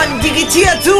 Mann, digitier zu!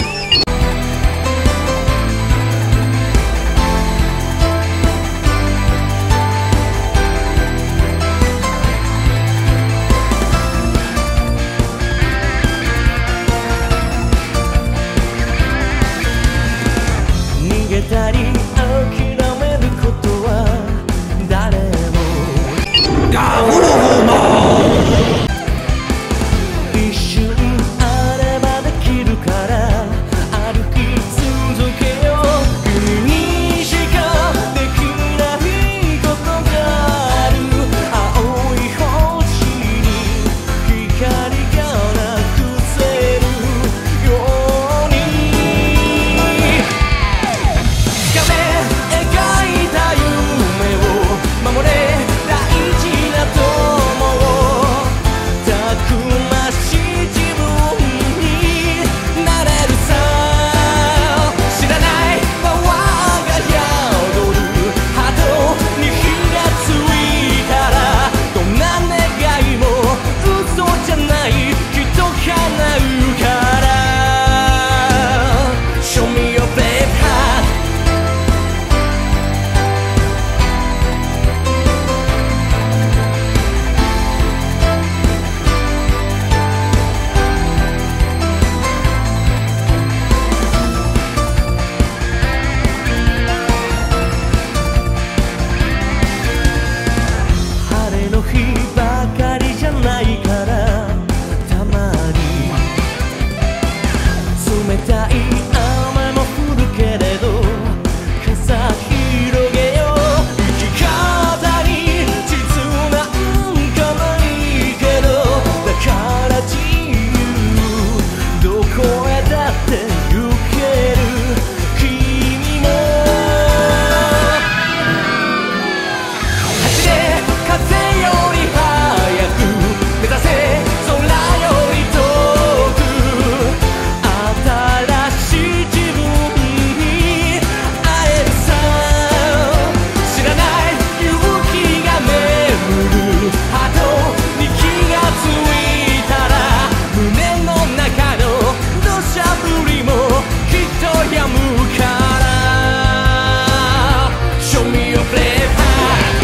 逃げたり諦めることは誰もガホロホマ一瞬あればできるから歩き続けよう君にしかできないことがある青い星に光がなくせるように描いた夢を守れ大事な友をたくましい自分になれるさ知らないパワーが宿る波動に火がついたらどんな願いも嘘じゃないきっと叶うから Show me your brave heart晴れの日ばかりじゃないからたまに冷たい雨も降るけれど傘広げよう生き方に地図なんかないけどだから自由どこへだって行ける君も走れ風より速く目指せ空より遠く新しい自分に会えるさ知らない勇気が巡る波動に気がついたら胸の中の土砂降りもきっと止むから Show me your brave heart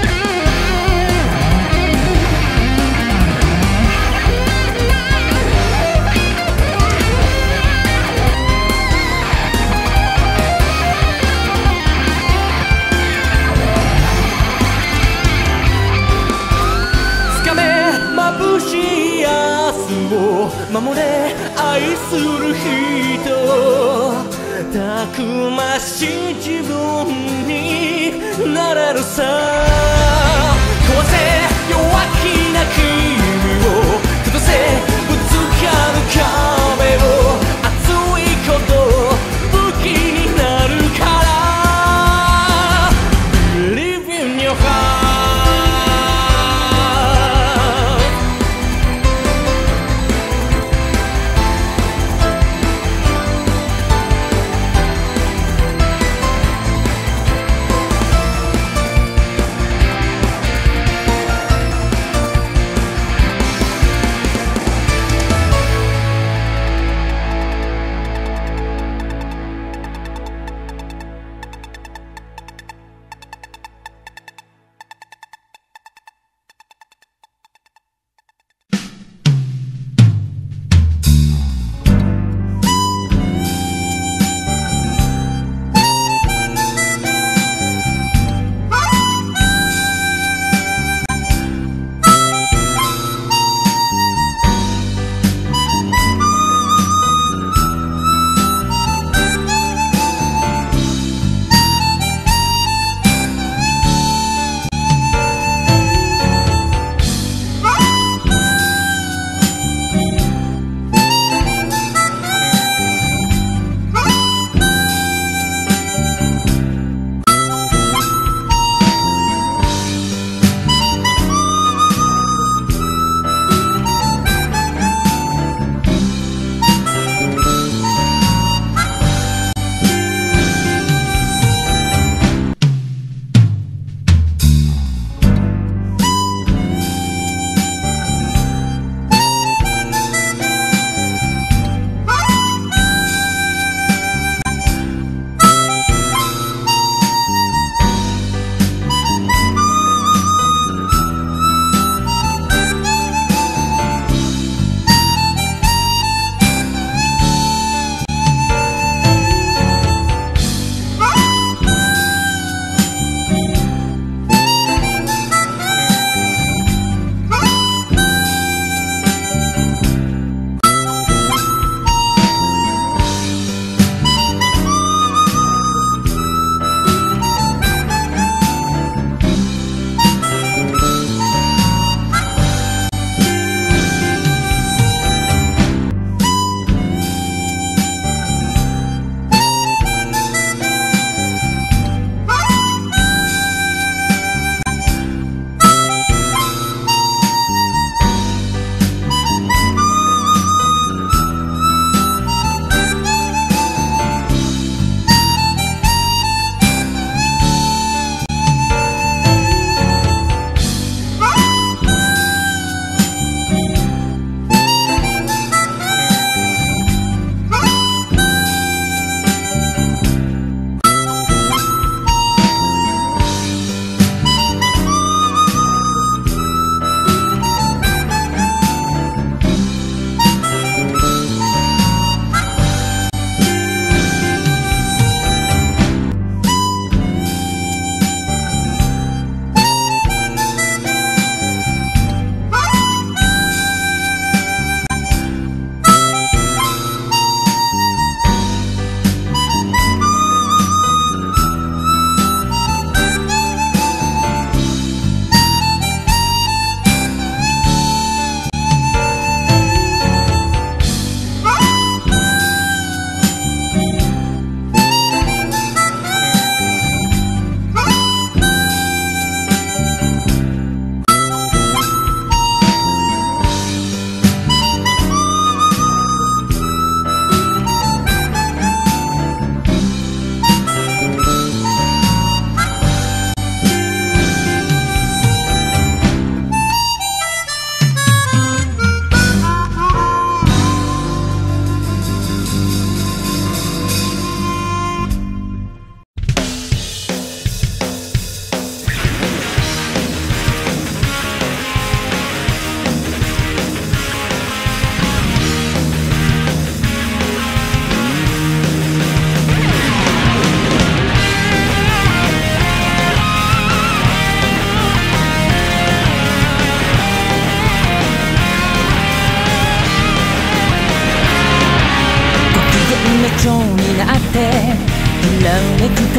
つかめ眩しい明日を守れ愛する人たくましい自分になれるさ壊せ弱気な君を崩せぶつかる壁を熱いこと武器になるから Believe in your heart 「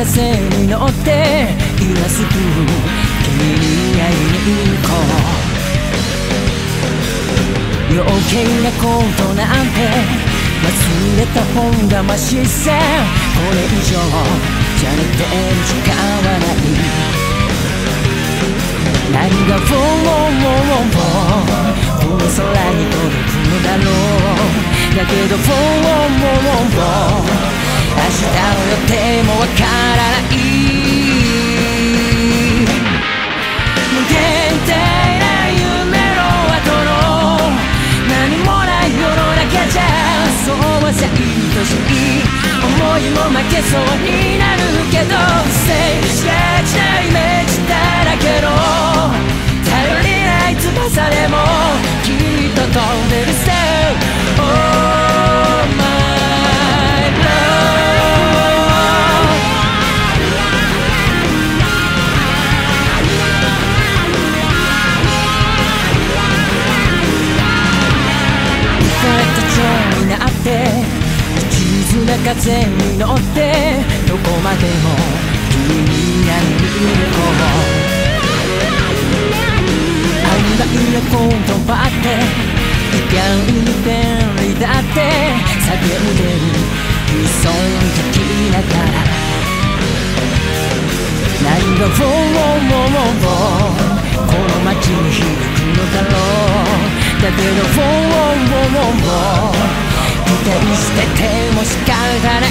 風に乗って今すぐ君に会いに行こう。余計なことなんて忘れた方がマシさ。これ以上じゃれてる時間はない。何がこの空に届くのだろう。だけど明日の予定もわからない。無限大な夢の後の何もない世の中じゃ、そうはさ愛しい思いも負けそうになるけど、静止がちなイメージだらけの頼りない翼でもきっと飛んでるさ。Oh my love、になって一途な風に乗ってどこまでも君に会いに行こう。案外な言葉って意外に便利だって叫んでる理想的ながら、何がこの街に響くのだろう。だけど期待してても仕方ない。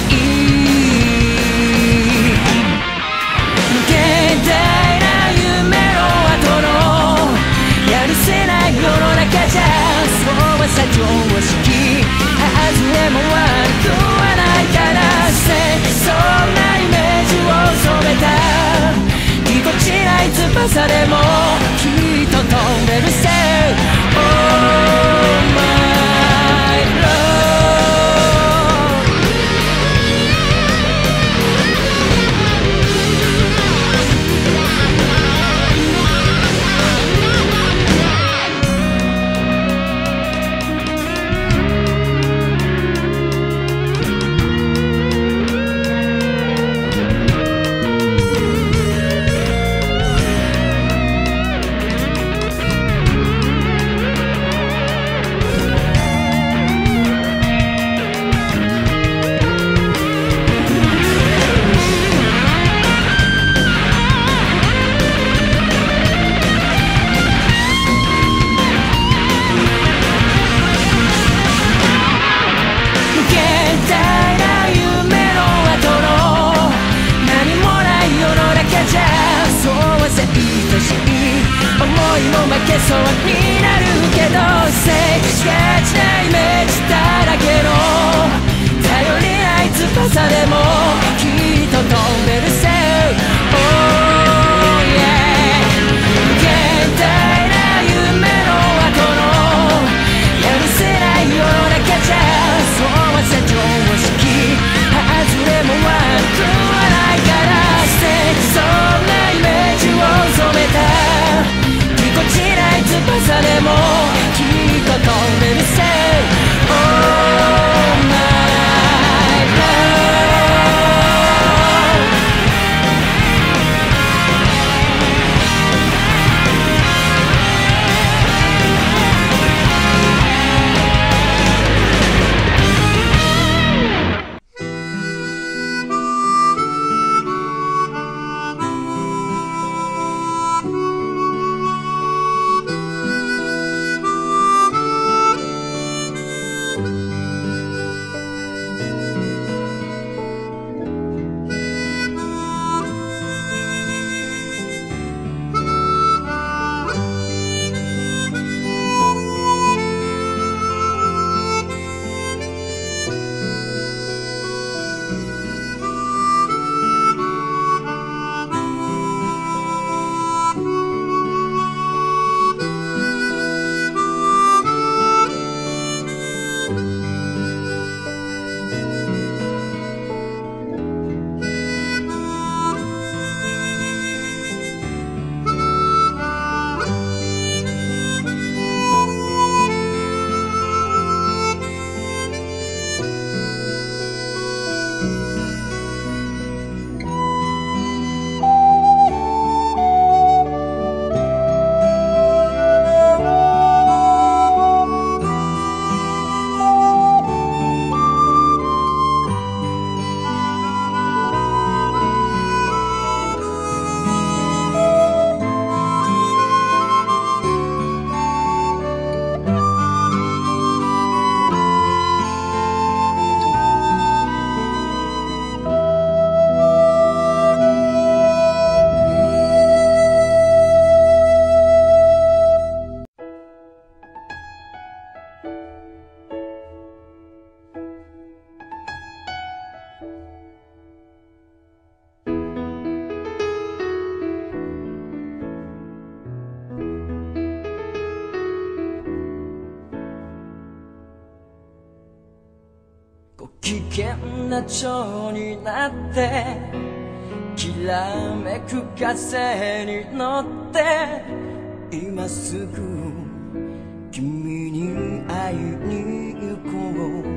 無限大な夢の後のやるせない世の中じゃ、そうはさ常識外れも悪くはないから、そんなイメージを染めたぎこちない翼でもきっと飛んでるせい。Oh my love、そうになるけど、静止がちなイメージだらけの頼りない翼でもきっと飛んでるせい。Oh yeah、無限大な夢の後のやるせない世の中じゃ、そうはさ常識外れも悪くはないから、そんなイメージを染めたぎこちない翼でもきっと飛んでるせい。Oh my love、 険な蝶になってきらめく風に乗って今すぐ君に会いに行こう